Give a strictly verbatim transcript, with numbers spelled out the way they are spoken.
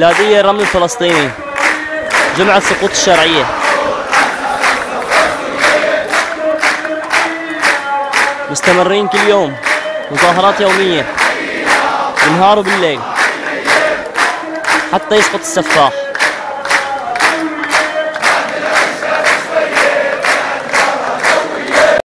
بلادية الرمل الفلسطيني، جمعة سقوط الشرعية. مستمرين كل يوم، مظاهرات يومية بالنهار وبالليل حتى يسقط السفاح.